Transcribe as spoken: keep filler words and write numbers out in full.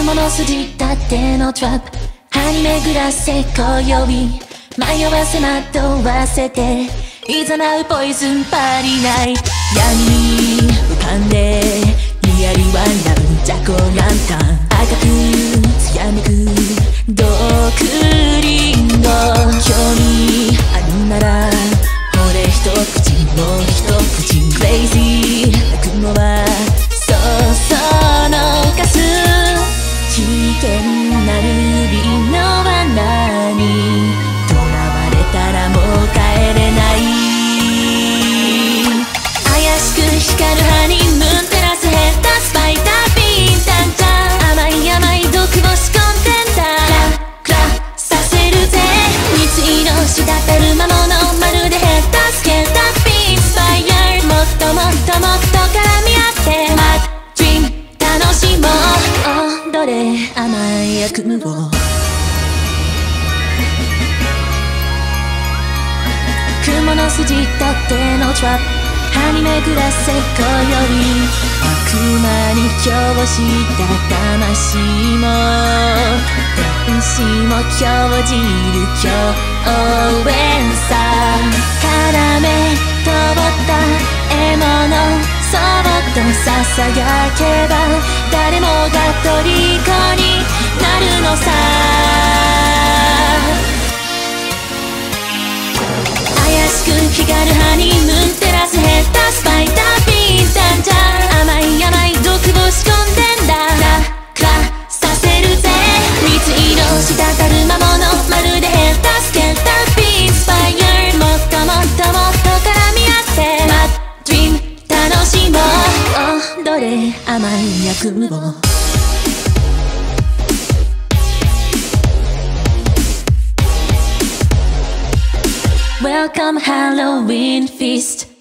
雲の筋立ってのトラップ張り巡らせ今宵迷わせ惑わせていざなうポイズンパリナイ闇に浮かんでリアリワンダウンジャコランタン赤く艶めく毒リンゴ興味あるならこれ一口もう一口クレイジーな雲はそうそのかす危険なルビーの罠に囚われたらもう帰れない怪しく光るハニームーン照らすヘッダースパイダービーンタンチャン甘い甘い毒を仕込んでんだクラクラさせるぜ蜜色滴る魔物まるでヘッダースケータービーンスパイヤーもっともっともっと絡み合ってマッドリーム楽しもう踊れ甘い悪夢を雲の筋立ってのトラップ張り巡らせ今宵悪魔に今日した魂も天使も興じる共演さ絡め通った獲物そっとささやけば誰もが虜になるのさ怪しく光るハニームーン照らすヘッダースパイダービーンタンチャン甘い甘い毒を仕込んでんだクラクラさせるぜ蜜色滴る魔物まるでヘッダースケータービーンスパイヤーもっともっともっと絡み合ってマッドリーム楽しもう踊れ甘い悪夢をWelcome Halloween feast